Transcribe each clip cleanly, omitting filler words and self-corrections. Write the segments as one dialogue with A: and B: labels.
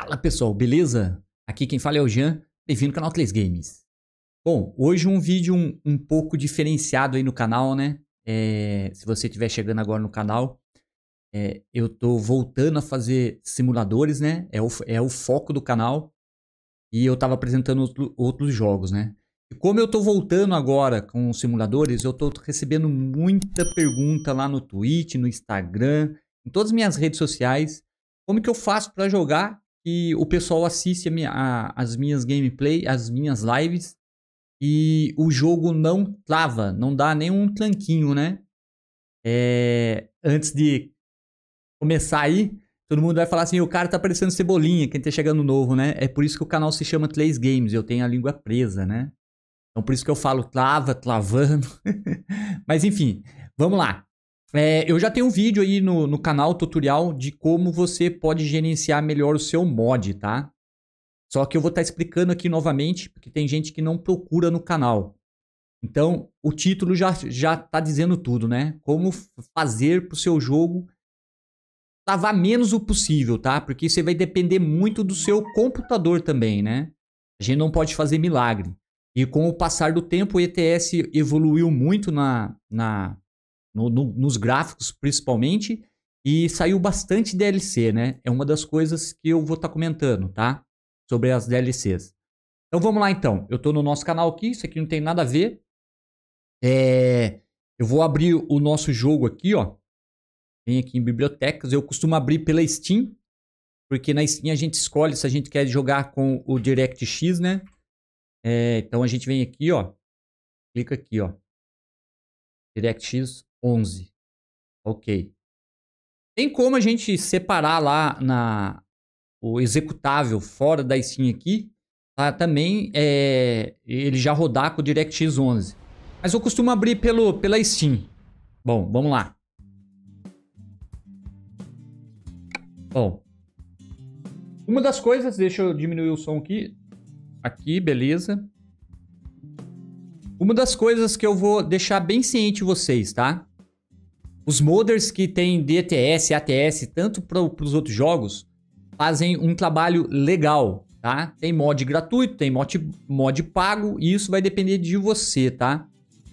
A: Fala pessoal, beleza? Aqui quem fala é o Jean, bem-vindo ao canal 3 Games. Bom, hoje um vídeo um pouco diferenciado aí no canal, né? Se você estiver chegando agora no canal, eu tô voltando a fazer simuladores, né? É o foco do canal. E eu tava apresentando outros jogos, né? E como eu tô voltando agora com os simuladores, eu tô recebendo muita pergunta lá no Twitch, no Instagram, em todas as minhas redes sociais. Como que eu faço para jogar e o pessoal assiste as minhas gameplay, as minhas lives e o jogo não trava, não dá nenhum tranquinho, né? Antes de começar aí, todo mundo vai falar assim, o cara tá parecendo Cebolinha, quem tá chegando novo, né? É por isso que o canal se chama 3 Games, eu tenho a língua presa, né? Então por isso que eu falo travando. Mas enfim, vamos lá. Eu já tenho um vídeo aí no canal tutorial de como você pode gerenciar melhor o seu mod, tá? Só que eu vou estar explicando aqui novamente, porque tem gente que não procura no canal. Então, o título já tá dizendo tudo, né? Como fazer pro seu jogo travar menos o possível, tá? Porque isso vai depender muito do seu computador também, né? A gente não pode fazer milagre. E com o passar do tempo, o ETS evoluiu muito nos gráficos, principalmente, e saiu bastante DLC, né? É uma das coisas que eu vou estar comentando, tá? Sobre as DLCs. Então vamos lá, então. Eu tô no nosso canal aqui, isso aqui não tem nada a ver. Eu vou abrir o nosso jogo aqui, ó. Vem aqui em bibliotecas. Eu costumo abrir pela Steam, porque na Steam a gente escolhe se a gente quer jogar com o DirectX, né? Então a gente vem aqui, ó. Clica aqui, ó. DirectX 11. Ok. Tem como a gente separar lá o executável fora da Steam aqui, tá? Também ele já rodar com o DirectX 11. Mas eu costumo abrir pela Steam. Bom, vamos lá. Bom. Uma das coisas, deixa eu diminuir o som aqui. Aqui, beleza. Uma das coisas que eu vou deixar bem ciente vocês, tá? Os modders que tem DTS, ATS, tanto para os outros jogos, fazem um trabalho legal, tá? Tem mod gratuito, tem mod pago, e isso vai depender de você, tá?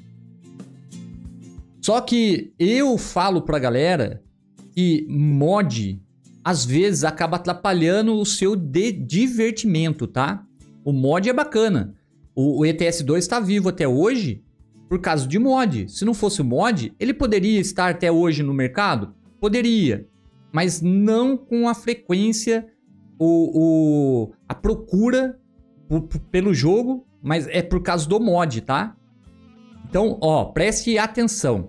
A: Só que eu falo pra galera que mod, às vezes, acaba atrapalhando o seu divertimento, tá? O mod é bacana. O ETS2 está vivo até hoje por causa de mod. Se não fosse o mod, ele poderia estar até hoje no mercado? Poderia. Mas não com a frequência, a procura pelo jogo, mas é por causa do mod, tá? Então, ó, preste atenção.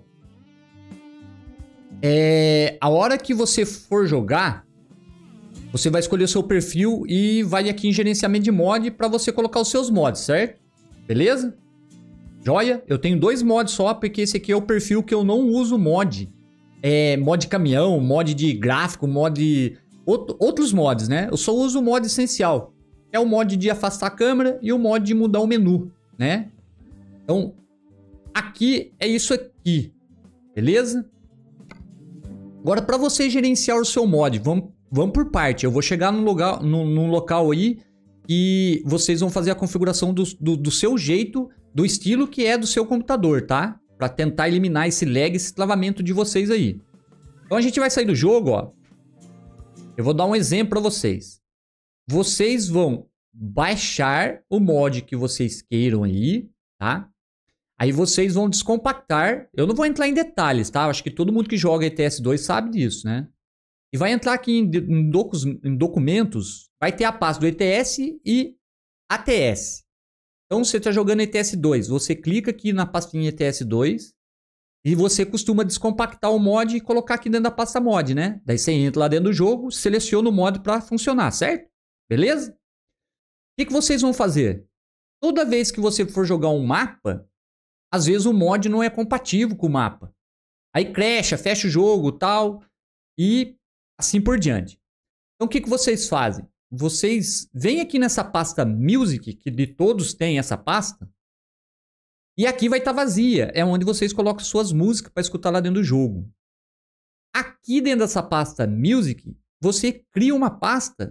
A: A hora que você for jogar, você vai escolher o seu perfil e vai aqui em gerenciamento de mod para você colocar os seus mods, certo? Beleza? Joia? Eu tenho 2 mods só, porque esse aqui é o perfil que eu não uso mod. Mod caminhão, mod de gráfico, outros mods, né? Eu só uso o mod essencial. É o mod de afastar a câmera e o mod de mudar o menu, né? Então, aqui é isso aqui. Beleza? Agora, para você gerenciar o seu mod, vamos por parte. Eu vou chegar num local aí e vocês vão fazer a configuração do seu jeito, do estilo que é do seu computador, tá? Para tentar eliminar esse lag, esse travamento de vocês aí. Então a gente vai sair do jogo, ó. Eu vou dar um exemplo para vocês. Vocês vão baixar o mod que vocês queiram aí, tá? Aí vocês vão descompactar. Eu não vou entrar em detalhes, tá? Acho que todo mundo que joga ETS2 sabe disso, né? E vai entrar aqui em documentos, vai ter a pasta do ETS e ATS. Então, você está jogando ETS2, você clica aqui na pastinha ETS2 e você costuma descompactar o mod e colocar aqui dentro da pasta mod, né? Daí você entra lá dentro do jogo, seleciona o mod para funcionar, certo? Beleza? O que vocês vão fazer? Toda vez que você for jogar um mapa, às vezes o mod não é compatível com o mapa. Aí crasha, fecha o jogo e tal, e assim por diante. Então o que vocês fazem? Vocês vêm aqui nessa pasta Music, que de todos tem essa pasta, e aqui vai estar vazia. É onde vocês colocam suas músicas para escutar lá dentro do jogo. Aqui dentro dessa pasta Music, você cria uma pasta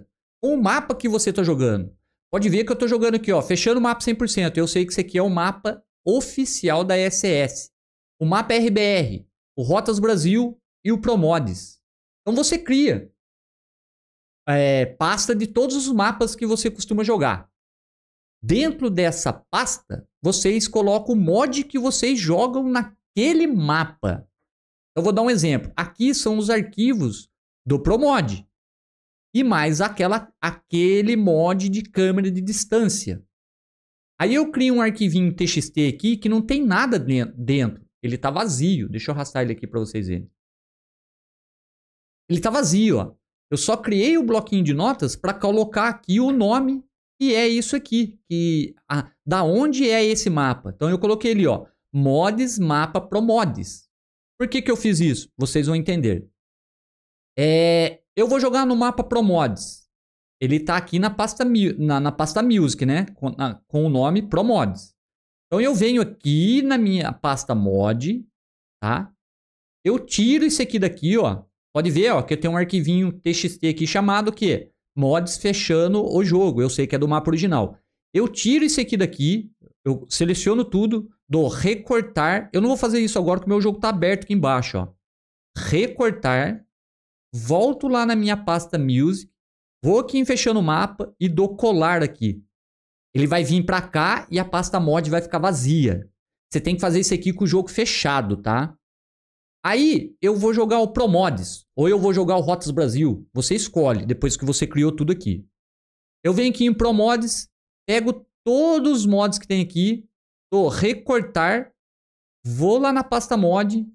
A: com o mapa que você tá jogando. Pode ver que eu tô jogando aqui, ó, fechando o mapa 100%. Eu sei que esse aqui é o mapa oficial da SS. O mapa RBR, o Rotas Brasil e o Promods. Então você cria pasta de todos os mapas que você costuma jogar. Dentro dessa pasta, vocês colocam o mod que vocês jogam naquele mapa. Eu vou dar um exemplo. Aqui são os arquivos do Promod. E mais aquele mod de câmera de distância. Aí eu crio um arquivinho TXT aqui que não tem nada dentro. Ele tá vazio. Deixa eu arrastar ele aqui para vocês verem. Ele tá vazio, ó. Eu só criei o bloquinho de notas para colocar aqui o nome que é isso aqui. Da onde é esse mapa. Então eu coloquei ali, ó. Mods, mapa Promods. Por que eu fiz isso? Vocês vão entender. Eu vou jogar no mapa Promods. Ele tá aqui na pasta Music, né? Com o nome Promods. Então eu venho aqui na minha pasta Mod, tá? Eu tiro isso aqui daqui, ó. Pode ver, ó, que eu tenho um arquivinho TXT aqui chamado o quê? Mods fechando o jogo. Eu sei que é do mapa original. Eu tiro isso aqui daqui, eu seleciono tudo, dou recortar. Eu não vou fazer isso agora porque o meu jogo tá aberto aqui embaixo, ó. Recortar. Volto lá na minha pasta Music. Vou aqui em fechando o mapa e dou colar aqui. Ele vai vir pra cá e a pasta mod vai ficar vazia. Você tem que fazer isso aqui com o jogo fechado, tá? Aí eu vou jogar o Promods ou eu vou jogar o Rotas Brasil. Você escolhe depois que você criou tudo aqui. Eu venho aqui em Promods, pego todos os mods que tem aqui, dou recortar, vou lá na pasta mod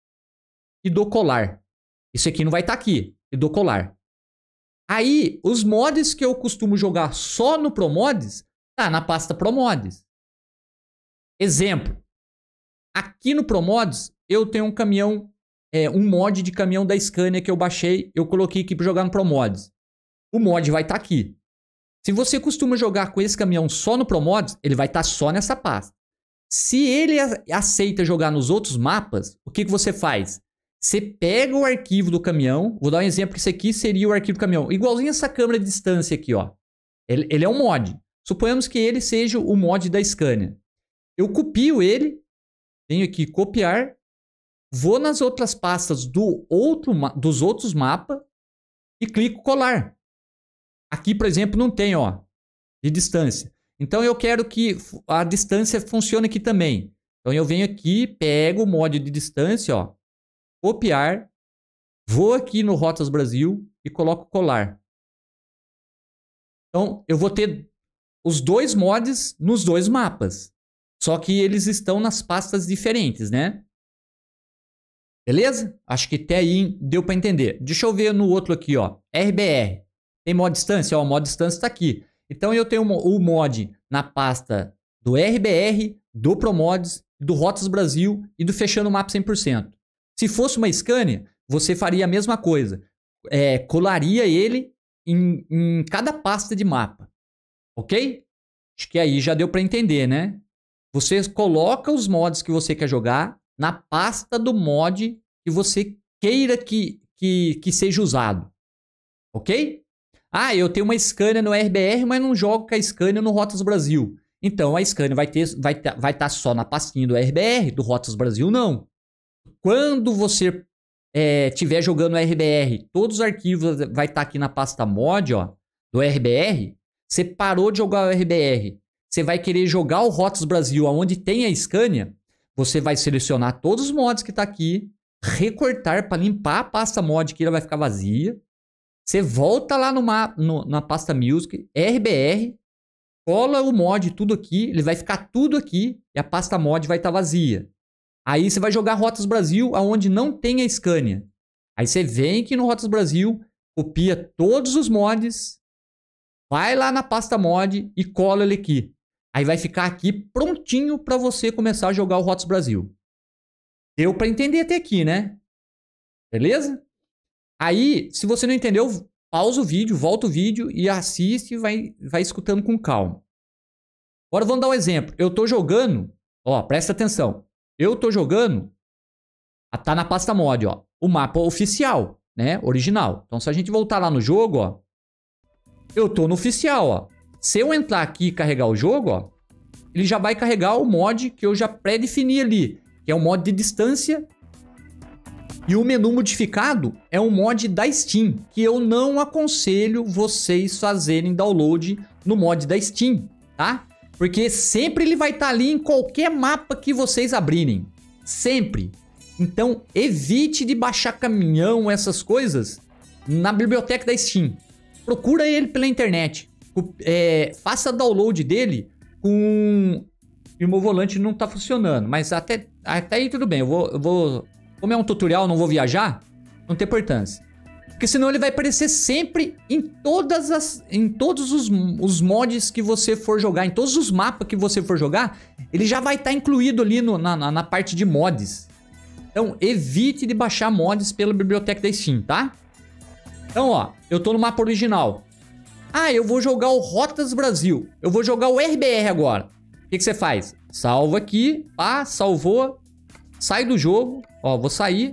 A: e dou colar. Isso aqui não vai estar aqui, e dou colar. Aí, os mods que eu costumo jogar só no Promods, tá na pasta Promods. Exemplo. Aqui no Promods, eu tenho um caminhão, um mod de caminhão da Scania que eu baixei, eu coloquei aqui para jogar no Promods. O mod vai estar aqui. Se você costuma jogar com esse caminhão só no Promods, ele vai estar só nessa pasta. Se ele aceita jogar nos outros mapas, o que você faz? Você pega o arquivo do caminhão, vou dar um exemplo que isso aqui seria o arquivo do caminhão, igualzinho essa câmera de distância aqui, ó. Ele é um mod. Suponhamos que ele seja o mod da Scania. Eu copio ele, venho aqui copiar, vou nas outras pastas dos outros mapas e clico colar. Aqui, por exemplo, não tem, ó, de distância. Então eu quero que a distância funcione aqui também. Então eu venho aqui, pego o mod de distância, ó, copiar, vou aqui no Rotas Brasil e coloco colar. Então, eu vou ter os dois mods nos dois mapas. Só que eles estão nas pastas diferentes, né? Beleza? Acho que até aí deu para entender. Deixa eu ver no outro aqui, ó. RBR. Tem mod distância? Ó, o mod distância está aqui. Então, eu tenho o mod na pasta do RBR, do Promods, do Rotas Brasil e do Fechando o Mapa 100%. Se fosse uma Scania, você faria a mesma coisa. Colaria ele em cada pasta de mapa. Ok? Acho que aí já deu para entender, né? Você coloca os mods que você quer jogar na pasta do mod que você queira que seja usado. Ok? Ah, eu tenho uma Scania no RBR, mas não jogo com a Scania no Rotas Brasil. Então a Scania vai estar só na pastinha do RBR, do Rotas Brasil não. Quando você estiver jogando RBR, todos os arquivos vai estar aqui na pasta mod, ó, do RBR. Você parou de jogar o RBR, você vai querer jogar o Rotas Brasil, onde tem a Scania, você vai selecionar todos os mods que tá aqui, recortar para limpar a pasta mod que ela vai ficar vazia. Você volta lá na pasta Music, RBR, cola o mod tudo aqui, ele vai ficar tudo aqui e a pasta mod vai estar vazia. Aí você vai jogar Rotas Brasil aonde não tem a Scania. Aí você vem aqui no Rotas Brasil, copia todos os mods, vai lá na pasta mod e cola ele aqui. Aí vai ficar aqui prontinho para você começar a jogar o Rotas Brasil. Deu para entender até aqui, né? Beleza? Aí, se você não entendeu, pausa o vídeo, volta o vídeo e assiste e vai escutando com calma. Agora vamos dar um exemplo. Eu tô jogando, ó, presta atenção. Eu tô jogando, tá na pasta mod, ó, o mapa oficial, né, original. Então se a gente voltar lá no jogo, ó, eu tô no oficial, ó. Se eu entrar aqui e carregar o jogo, ó, ele já vai carregar o mod que eu já pré-defini ali, que é o mod de distância. E o menu modificado é um mod da Steam, que eu não aconselho vocês fazerem download no mod da Steam, tá? Porque sempre ele vai estar ali em qualquer mapa que vocês abrirem. Sempre. Então, evite de baixar caminhão, essas coisas, na biblioteca da Steam. Procura ele pela internet. Faça download dele com... E o meu volante não tá funcionando, mas até aí tudo bem. Eu vou... Como é um tutorial, não vou viajar, não tem importância. Porque senão ele vai aparecer sempre em todos os mods que você for jogar, em todos os mapas que você for jogar, ele já vai estar incluído ali na parte de mods. Então, evite de baixar mods pela biblioteca da Steam, tá? Então, ó, eu tô no mapa original. Ah, eu vou jogar o Rotas Brasil. Eu vou jogar o RBR agora. O que você faz? Salva aqui, pá, salvou, sai do jogo. Ó, vou sair.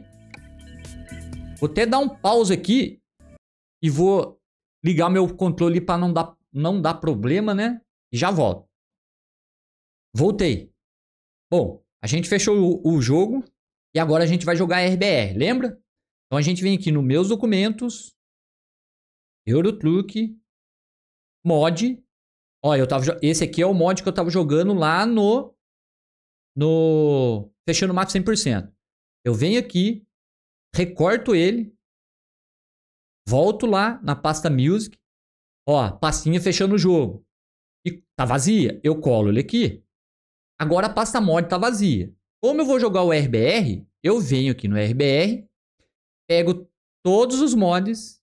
A: Vou até dar um pause aqui e vou ligar meu controle para não dar problema, né? E já volto. Voltei. Bom, a gente fechou o jogo e agora a gente vai jogar RBR, lembra? Então a gente vem aqui no meus documentos, Eurotruck, mod. Ó, esse aqui é o mod que eu tava jogando lá no fechando o mapa 100%. Eu venho aqui, recorto ele, volto lá na pasta Music, ó, pastinha fechando o jogo. E tá vazia, eu colo ele aqui. Agora a pasta mod tá vazia. Como eu vou jogar o RBR, eu venho aqui no RBR, pego todos os mods,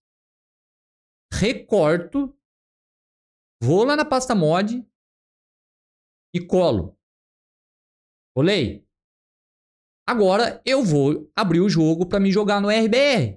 A: recorto, vou lá na pasta mod e colo. Colei. Agora eu vou abrir o jogo para me jogar no RBR.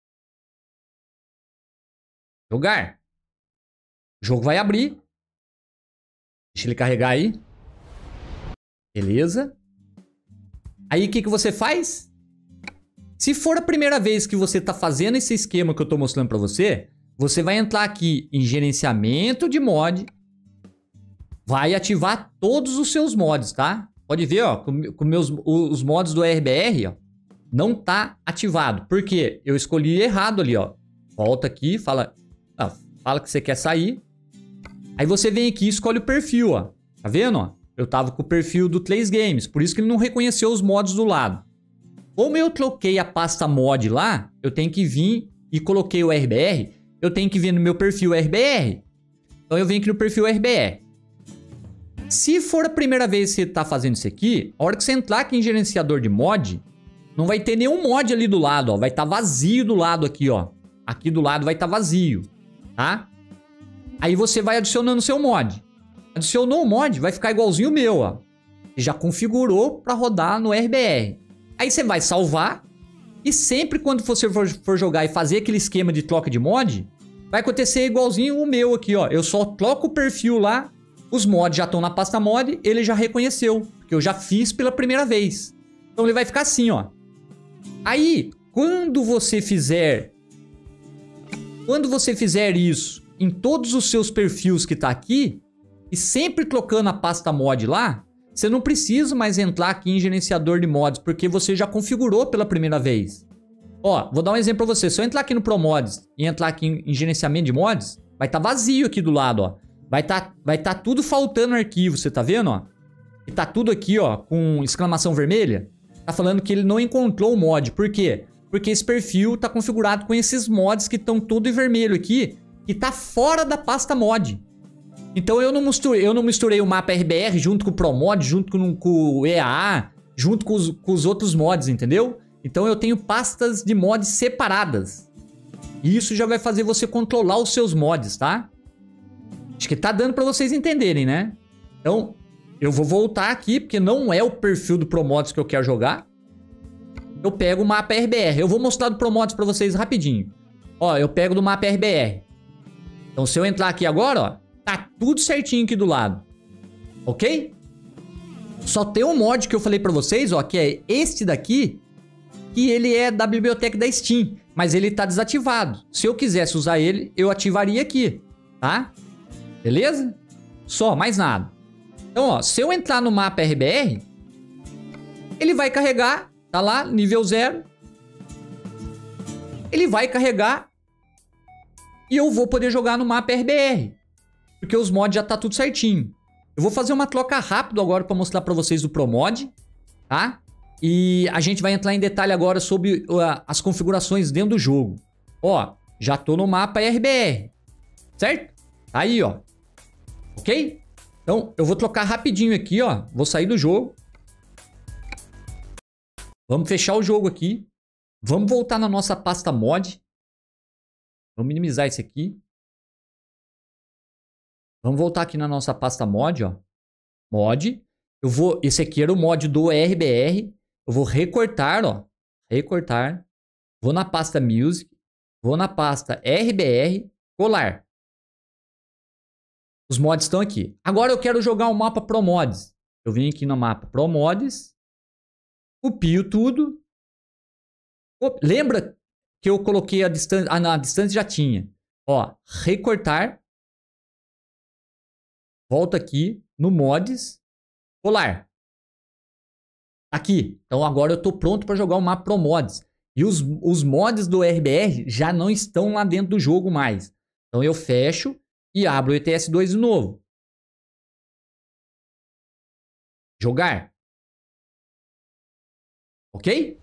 A: Jogar. O jogo vai abrir. Deixa ele carregar aí. Beleza. Aí o que você faz? Se for a primeira vez que você está fazendo esse esquema que eu estou mostrando para você, você vai entrar aqui em gerenciamento de mod. Vai ativar todos os seus mods, tá? Pode ver, ó, os mods do RBR, ó, não tá ativado. Por quê? Eu escolhi errado ali, ó. Volta aqui, fala que você quer sair. Aí você vem aqui e escolhe o perfil, ó. Tá vendo, ó? Eu tava com o perfil do 3 Games, por isso que ele não reconheceu os mods do lado. Como eu troquei a pasta mod lá, eu tenho que vir e coloquei o RBR, eu tenho que vir no meu perfil RBR. Então eu venho aqui no perfil RBR. Se for a primeira vez que você está fazendo isso aqui, a hora que você entrar aqui em gerenciador de mod, não vai ter nenhum mod ali do lado, ó. Vai estar vazio do lado aqui, ó. Aqui do lado vai estar vazio, tá? Aí você vai adicionando o seu mod. Adicionou o mod, vai ficar igualzinho o meu, ó. Você já configurou para rodar no RBR. Aí você vai salvar e sempre quando você for jogar e fazer aquele esquema de troca de mod, vai acontecer igualzinho o meu aqui, ó. Eu só troco o perfil lá. Os mods já estão na pasta mod, ele já reconheceu, porque eu já fiz pela primeira vez. Então ele vai ficar assim, ó. Aí, quando você fizer isso em todos os seus perfis que tá aqui, e sempre trocando a pasta mod lá, você não precisa mais entrar aqui em gerenciador de mods, porque você já configurou pela primeira vez. Ó, vou dar um exemplo pra você. Se eu entrar aqui no ProMods e entrar aqui em gerenciamento de mods, vai estar vazio aqui do lado, ó. Vai tá tudo faltando arquivo, você tá vendo, ó? E tá tudo aqui, ó, com exclamação vermelha. Tá falando que ele não encontrou o mod. Por quê? Porque esse perfil tá configurado com esses mods que estão tudo em vermelho aqui, que tá fora da pasta mod. Então eu não misturei o mapa RBR junto com o ProMod, junto com o EAA, junto com os outros mods, entendeu? Então eu tenho pastas de mods separadas. E isso já vai fazer você controlar os seus mods, tá? Acho que tá dando pra vocês entenderem, né? Então, eu vou voltar aqui, porque não é o perfil do ProMods que eu quero jogar. Eu pego o mapa RBR. Eu vou mostrar do ProMods pra vocês rapidinho. Ó, eu pego do mapa RBR. Então, se eu entrar aqui agora, ó, tá tudo certinho aqui do lado. Ok? Só tem um mod que eu falei pra vocês, ó, que é este daqui, que ele é da biblioteca da Steam, mas ele tá desativado. Se eu quisesse usar ele, eu ativaria aqui. tá? Beleza? Só, mais nada. Então, ó, se eu entrar no mapa RBR, ele vai carregar, tá lá, nível 0. Ele vai carregar e eu vou poder jogar no mapa RBR, porque os mods já tá tudo certinho. Eu vou fazer uma troca rápido agora para mostrar para vocês o ProMod, tá? E a gente vai entrar em detalhe agora sobre as configurações dentro do jogo. Ó, já tô no mapa RBR, certo? Aí, ó. Ok? Então, eu vou trocar rapidinho aqui, ó. Vou sair do jogo. Vamos fechar o jogo aqui. Vamos voltar na nossa pasta mod. Vamos minimizar isso aqui. Vamos voltar aqui na nossa pasta mod, ó. Mod. Esse aqui era o mod do RBR. Eu vou recortar, ó. Recortar. Vou na pasta Music. Vou na pasta RBR. Colar. Os mods estão aqui. Agora eu quero jogar o mapa ProMods. Eu vim aqui no mapa ProMods. Copio tudo. Lembra que eu coloquei a distância? Ah, não, a distância já tinha. Ó, recortar. Volta aqui no mods. Colar. Aqui. Então agora eu estou pronto para jogar o mapa ProMods. E os mods do RBR já não estão lá dentro do jogo mais. Então eu fecho e abro o ETS2 de novo. Jogar. Ok?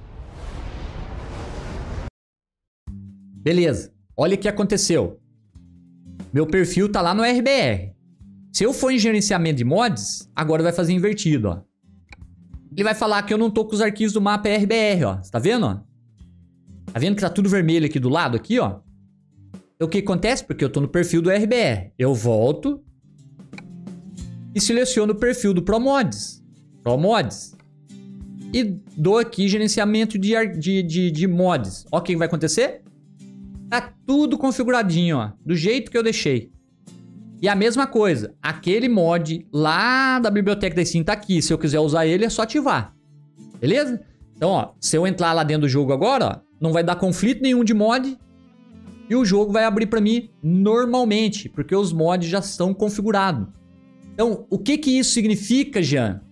A: Beleza. Olha o que aconteceu. Meu perfil tá lá no RBR. Se eu for em gerenciamento de mods, agora vai fazer invertido, ó. Ele vai falar que eu não tô com os arquivos do mapa RBR, ó. Você tá vendo, ó? Tá vendo que tá tudo vermelho aqui do lado, aqui, ó? Então, o que acontece? Porque eu tô no perfil do RBR. Eu volto e seleciono o perfil do ProMods. ProMods. E dou aqui gerenciamento de mods. Ó, o que vai acontecer? Tá tudo configuradinho, ó. Do jeito que eu deixei. E a mesma coisa. Aquele mod lá da biblioteca da Steam tá aqui. Se eu quiser usar ele, é só ativar. Beleza? Então, ó. Se eu entrar lá dentro do jogo agora, ó. Não vai dar conflito nenhum de mod. E o jogo vai abrir pra mim normalmente. Porque os mods já estão configurados. Então, o que que isso significa, Jean?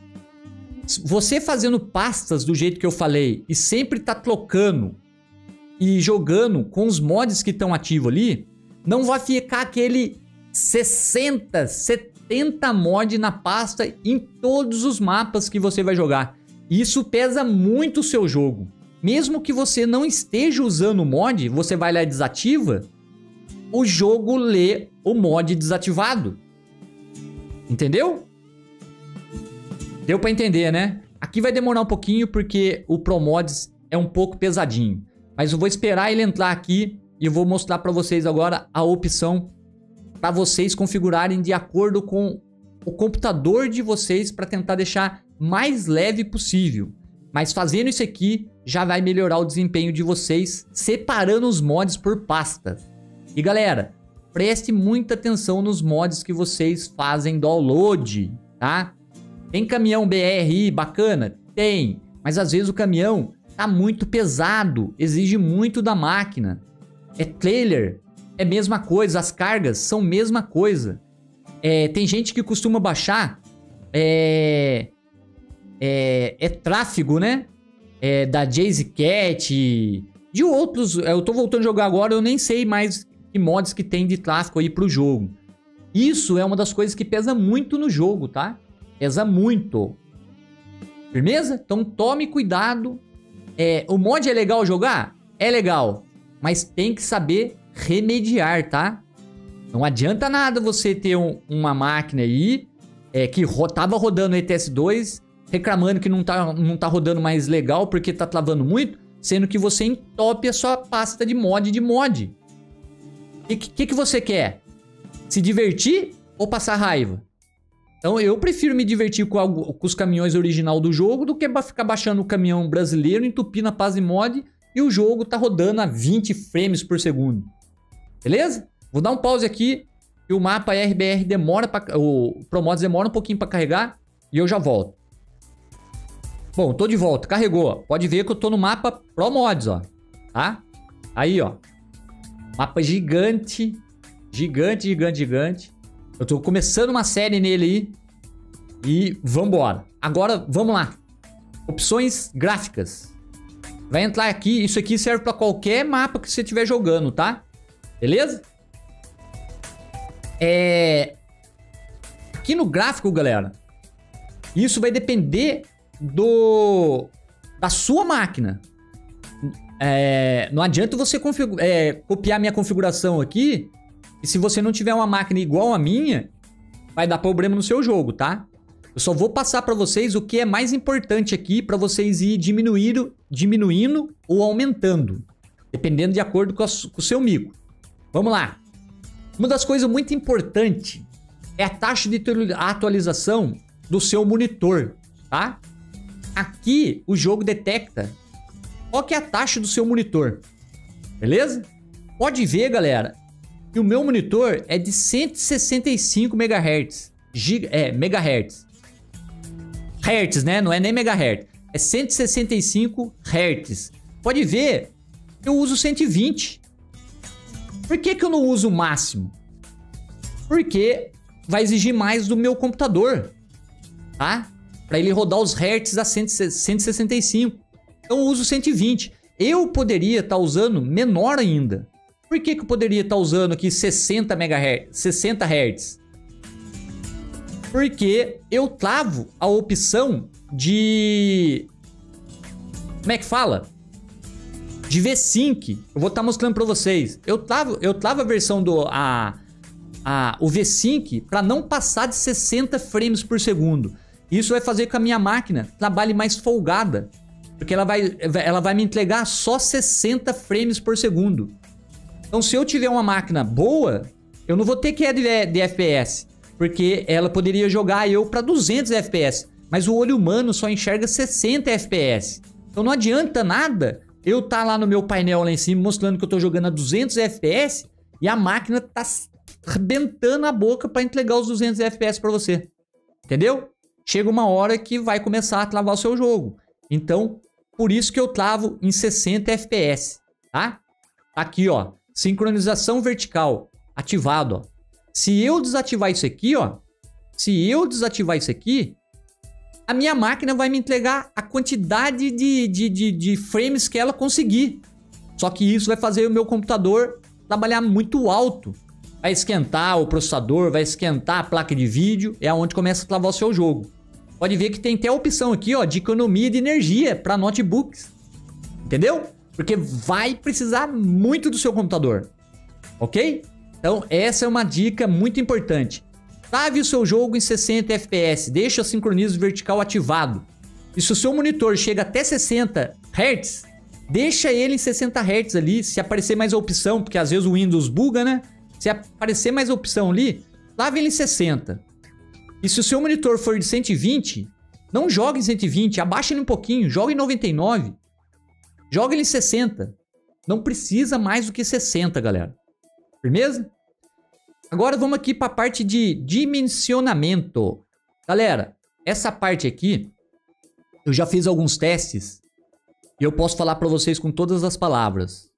A: Você fazendo pastas do jeito que eu falei e sempre tá trocando e jogando com os mods que estão ativos ali, não vai ficar aquele 60, 70 mods na pasta em todos os mapas que você vai jogar. Isso pesa muito o seu jogo. Mesmo que você não esteja usando o mod, você vai lá e desativa, o jogo lê o mod desativado. Entendeu? Deu pra entender, né? Aqui vai demorar um pouquinho porque o ProMods é um pouco pesadinho. Mas eu vou esperar ele entrar aqui e eu vou mostrar pra vocês agora a opção para vocês configurarem de acordo com o computador de vocês para tentar deixar mais leve possível. Mas fazendo isso aqui já vai melhorar o desempenho de vocês, separando os mods por pastas. E galera, preste muita atenção nos mods que vocês fazem download, tá? Tem caminhão BRI bacana? Tem, mas às vezes o caminhão tá muito pesado, exige muito da máquina. É trailer, é mesma coisa, as cargas são mesma coisa. Tem gente que costuma baixar tráfego, né? Da JazyCat, de outros. Eu tô voltando a jogar agora, eu nem sei mais que mods que tem de tráfego aí pro jogo. Isso é uma das coisas que pesa muito no jogo, tá? Pesa muito. Firmeza? Então tome cuidado. O mod é legal jogar? É legal. Mas tem que saber remediar, tá? Não adianta nada você ter uma máquina aí que tava rodando ETS2, reclamando que não tá rodando mais legal porque tá travando muito, sendo que você entope a sua pasta de mod. O que você quer? Se divertir ou passar raiva? Então eu prefiro me divertir com os caminhões original do jogo do que ficar baixando o caminhão brasileiro, entupindo a pasta de mod e o jogo tá rodando a 20 frames por segundo. Beleza? Vou dar um pause aqui e o mapa RBR demora o ProMods demora um pouquinho para carregar e eu já volto. Bom, tô de volta, carregou. Pode ver que eu tô no mapa ProMods, ó. Tá? Aí, ó. Mapa gigante. Gigante, gigante, gigante. Eu tô começando uma série nele aí. E vambora. Agora, vamos lá. Opções gráficas. Vai entrar aqui. Isso aqui serve pra qualquer mapa que você estiver jogando, tá? Beleza? Aqui no gráfico, galera, isso vai depender da sua máquina. Não adianta você copiar minha configuração aqui. E se você não tiver uma máquina igual a minha, vai dar problema no seu jogo, tá? Eu só vou passar pra vocês o que é mais importante aqui pra vocês ir diminuindo ou aumentando, dependendo de acordo com o seu mico. Vamos lá. Uma das coisas muito importantes é a taxa de atualização do seu monitor, tá? Aqui o jogo detecta qual que é a taxa do seu monitor, beleza? Pode ver, galera, que o meu monitor é de 165 MHz. Megahertz. Hertz, né? Não é nem megahertz. É 165 Hz. Pode ver, eu uso 120. Por que eu não uso o máximo? Porque vai exigir mais do meu computador, tá? Para ele rodar os Hertz a 165. Então eu uso 120. Eu poderia estar usando menor ainda. Por que eu poderia estar usando aqui 60 Hz? Porque eu travo a opção de... Como é que fala? De V-Sync. Eu vou estar mostrando para vocês. Eu travo a versão o V-Sync para não passar de 60 frames por segundo. Isso vai fazer com que a minha máquina trabalhe mais folgada. Porque ela vai me entregar só 60 frames por segundo. Então, se eu tiver uma máquina boa, eu não vou ter queda de FPS. Porque ela poderia jogar eu para 200 FPS. Mas o olho humano só enxerga 60 FPS. Então não adianta nada eu estar lá no meu painel lá em cima mostrando que eu estou jogando a 200 FPS e a máquina tá arrebentando a boca para entregar os 200 FPS para você. Entendeu? Chega uma hora que vai começar a travar o seu jogo. Então, por isso que eu travo em 60 FPS, tá? Aqui, ó, sincronização vertical ativado, ó. Se eu desativar isso aqui, ó, a minha máquina vai me entregar a quantidade de frames que ela conseguir. Só que isso vai fazer o meu computador trabalhar muito alto. Vai esquentar o processador, vai esquentar a placa de vídeo, é onde começa a travar o seu jogo. Pode ver que tem até a opção aqui, ó, de economia de energia para notebooks. Entendeu? Porque vai precisar muito do seu computador. Ok? Então, essa é uma dica muito importante. Trave o seu jogo em 60 FPS, deixa o sincronismo vertical ativado. E se o seu monitor chega até 60 Hz, deixa ele em 60 Hz ali, se aparecer mais opção, porque às vezes o Windows buga, né? Se aparecer mais opção ali, trave ele em 60. E se o seu monitor for de 120, não joga em 120, abaixa ele um pouquinho, joga em 99. Joga ele em 60. Não precisa mais do que 60, galera. Firmeza? Agora vamos aqui para a parte de dimensionamento. Galera, essa parte aqui, eu já fiz alguns testes e eu posso falar para vocês com todas as palavras.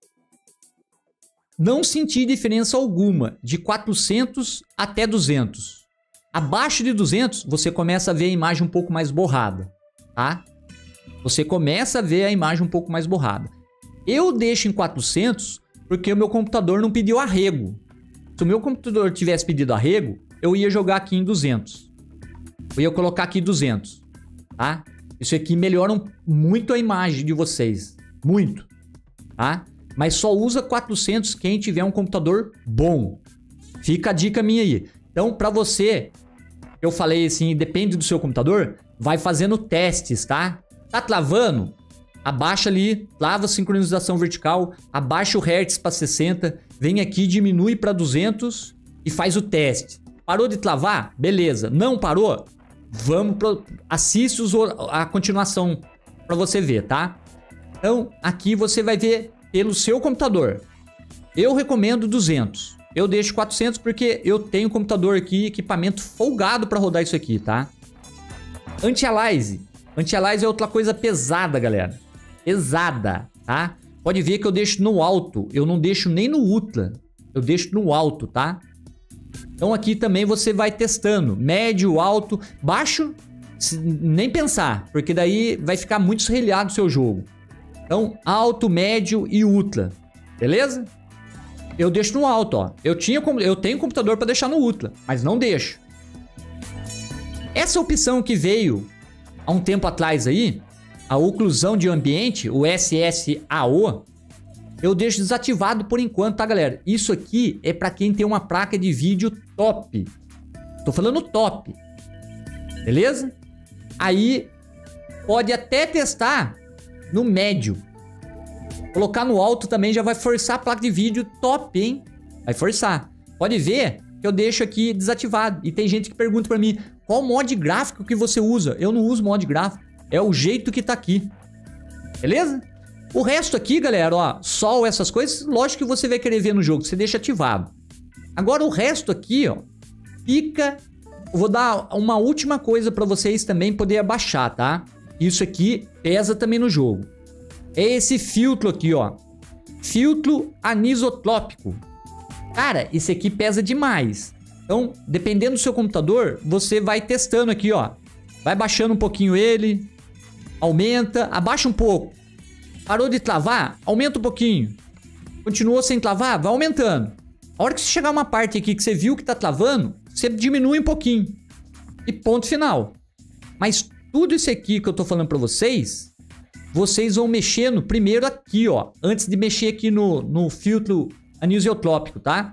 A: Não senti diferença alguma de 400 até 200. Abaixo de 200, você começa a ver a imagem um pouco mais borrada, tá? Você começa a ver a imagem um pouco mais borrada. Eu deixo em 400 porque o meu computador não pediu arrego. Se o meu computador tivesse pedido arrego, eu ia jogar aqui em 200. Eu ia colocar aqui 200, tá? Isso aqui melhora muito a imagem de vocês. Muito, tá? Mas só usa 400 quem tiver um computador bom. Fica a dica minha aí. Então, para você, eu falei assim, depende do seu computador, vai fazendo testes, tá? Tá travando? Abaixa ali, trava a sincronização vertical, abaixa o Hertz para 60, vem aqui, diminui para 200 e faz o teste. Parou de travar? Beleza. Não parou? Assiste a continuação para você ver, tá? Então, aqui você vai ver pelo seu computador. Eu recomendo 200. Eu deixo 400 porque eu tenho computador aqui, equipamento folgado para rodar isso aqui, tá? Anti-aliasing. Anti-aliasing é outra coisa pesada, galera. Pesada, tá? Pode ver que eu deixo no alto, eu não deixo nem no ultra. eu deixo no alto, tá? Então aqui também você vai testando, médio, alto, baixo, nem pensar, porque daí vai ficar muito esrelhado o seu jogo. Então alto, médio e ultra, beleza? Eu deixo no alto, ó. Eu tenho computador para deixar no ultra, mas não deixo. Essa opção que veio há um tempo atrás aí, a oclusão de ambiente, o SSAO, eu deixo desativado por enquanto, tá, galera? Isso aqui é para quem tem uma placa de vídeo top. Tô falando top. Beleza? Aí pode até testar no médio. Colocar no alto também já vai forçar a placa de vídeo top, hein? Vai forçar. Pode ver que eu deixo aqui desativado. E tem gente que pergunta pra mim, qual mod gráfico que você usa? Eu não uso mod gráfico. É o jeito que tá aqui. Beleza? O resto aqui, galera, ó, sol, essas coisas, lógico que você vai querer ver no jogo, você deixa ativado. Agora o resto aqui, ó, fica... Eu vou dar uma última coisa pra vocês também poder abaixar, tá? Isso aqui pesa também no jogo. É esse filtro aqui, ó. Filtro anisotrópico. Cara, esse aqui pesa demais. Então, dependendo do seu computador, você vai testando aqui, ó. Vai baixando um pouquinho ele. Aumenta, abaixa um pouco. Parou de travar? Aumenta um pouquinho. Continuou sem travar? Vai aumentando. A hora que você chegar uma parte aqui que você viu que tá travando, você diminui um pouquinho. E ponto final. Mas tudo isso aqui que eu tô falando pra vocês, vocês vão mexendo primeiro aqui, ó. Antes de mexer aqui no filtro anisotrópico, tá?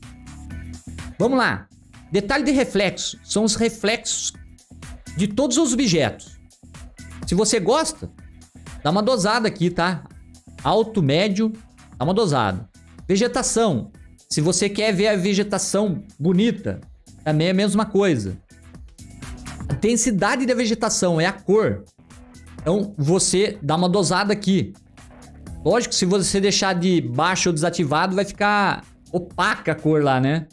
A: Vamos lá. Detalhe de reflexo. São os reflexos de todos os objetos. Se você gosta, dá uma dosada aqui, tá? Alto, médio, dá uma dosada. Vegetação. Se você quer ver a vegetação bonita, também é a mesma coisa. A intensidade da vegetação é a cor. Então, você dá uma dosada aqui. Lógico, se você deixar de baixo ou desativado, vai ficar opaca a cor lá, né?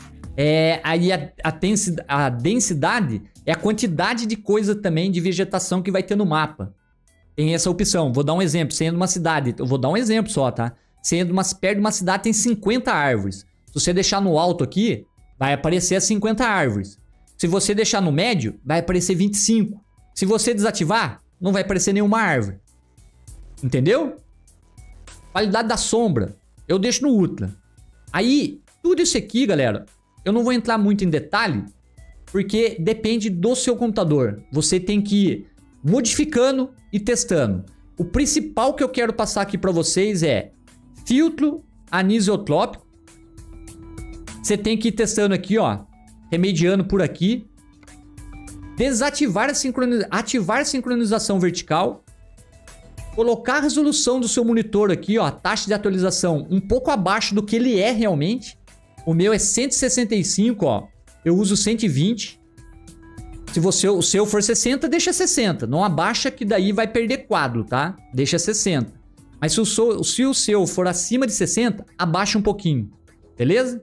A: Aí a densidade é a quantidade de coisa também de vegetação que vai ter no mapa. Tem essa opção. Vou dar um exemplo. Você entra numa cidade, eu vou dar um exemplo só, tá? Você entra perto de uma cidade, tem 50 árvores. Se você deixar no alto aqui, vai aparecer as 50 árvores. Se você deixar no médio, vai aparecer 25. Se você desativar, não vai aparecer nenhuma árvore. Entendeu? Qualidade da sombra, eu deixo no ultra. Aí, tudo isso aqui, galera, eu não vou entrar muito em detalhe, porque depende do seu computador. Você tem que ir modificando e testando. O principal que eu quero passar aqui para vocês é filtro anisotrópico. Você tem que ir testando aqui, ó, remediando por aqui. Desativar ativar a sincronização vertical. Colocar a resolução do seu monitor aqui, ó, a taxa de atualização um pouco abaixo do que ele é realmente. O meu é 165, ó. Eu uso 120. Se o seu for 60, deixa 60. Não abaixa que daí vai perder quadro, tá? Deixa 60. Mas se o seu for acima de 60, abaixa um pouquinho. Beleza?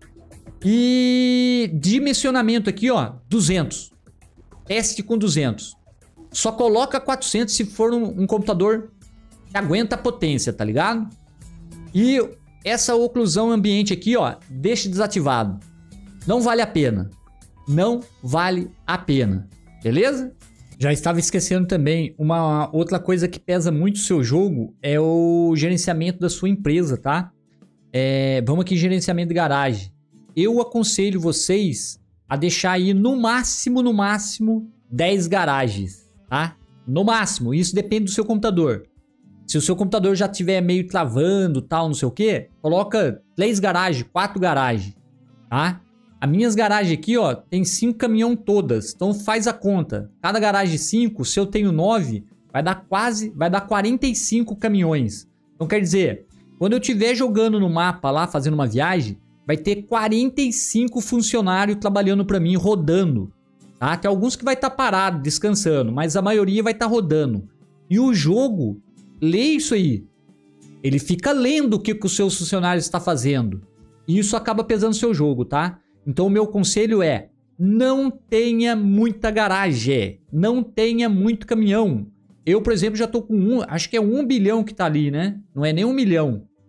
A: E dimensionamento aqui, ó, 200. Teste com 200. Só coloca 400 se for um computador que aguenta a potência, tá ligado? E essa oclusão ambiente aqui, ó, deixa desativado. Não vale a pena. Não vale a pena. Beleza? Já estava esquecendo também, uma outra coisa que pesa muito o seu jogo é o gerenciamento da sua empresa, tá? Vamos aqui em gerenciamento de garagem. Eu aconselho vocês a deixar aí no máximo 10 garagens, tá? No máximo, isso depende do seu computador. Se o seu computador já estiver meio travando, tal, não sei o que, coloca 3 garagens, 4 garagens, tá? As minhas garagens aqui, ó, tem 5 caminhão todas, então faz a conta. Cada garagem 5, se eu tenho 9, vai dar 45 caminhões. Então quer dizer, quando eu estiver jogando no mapa lá, fazendo uma viagem, vai ter 45 funcionários trabalhando para mim, rodando. Tá? Tem alguns que vai estar parado, descansando, mas a maioria vai estar rodando. E o jogo lê isso aí. Ele fica lendo o que os seus funcionários estão fazendo. E isso acaba pesando no seu jogo, tá? Então o meu conselho é, não tenha muita garagem. Não tenha muito caminhão. Eu, por exemplo, já tô com acho que é 1 bilhão que tá ali, né? Não é nem 1 milhão.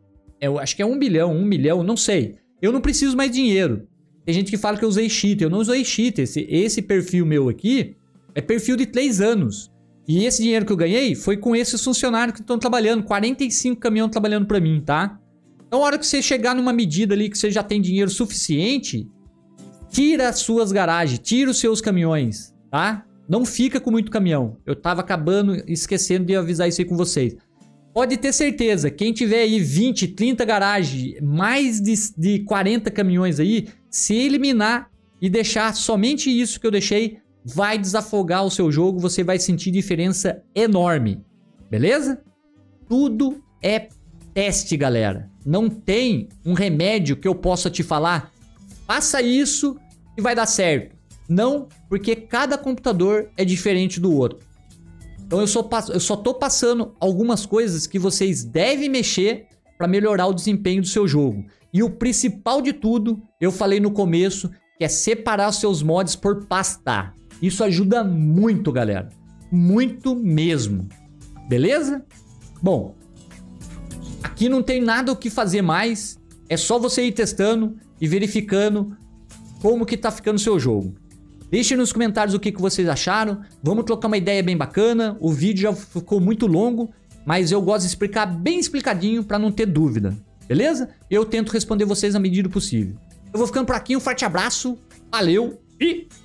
A: Eu acho que é 1 milhão, não sei. Eu não preciso mais de dinheiro. Tem gente que fala que eu usei cheat. Eu não usei cheat. Esse perfil meu aqui é perfil de 3 anos. E esse dinheiro que eu ganhei foi com esses funcionários que estão trabalhando. 45 caminhões trabalhando pra mim, tá? Então, a hora que você chegar numa medida ali que você já tem dinheiro suficiente, tira as suas garagens, tira os seus caminhões, tá? Não fica com muito caminhão. Eu tava esquecendo de avisar isso aí com vocês. Pode ter certeza, quem tiver aí 20, 30 garagens, mais de 40 caminhões aí, se eliminar e deixar somente isso que eu deixei, vai desafogar o seu jogo, você vai sentir diferença enorme, beleza? Tudo é teste, galera. Não tem um remédio que eu possa te falar, faça isso e vai dar certo. Não, porque cada computador é diferente do outro. Então eu só tô passando algumas coisas que vocês devem mexer para melhorar o desempenho do seu jogo. E o principal de tudo, eu falei no começo, que é separar os seus mods por pasta. Isso ajuda muito, galera. Muito mesmo. Beleza? Bom, aqui não tem nada o que fazer mais. É só você ir testando e verificando como que tá ficando o seu jogo. Deixem nos comentários o que vocês acharam. Vamos trocar uma ideia bem bacana. O vídeo já ficou muito longo, mas eu gosto de explicar bem explicadinho para não ter dúvida. Beleza? Eu tento responder vocês na medida do possível. Eu vou ficando por aqui. Um forte abraço. Valeu e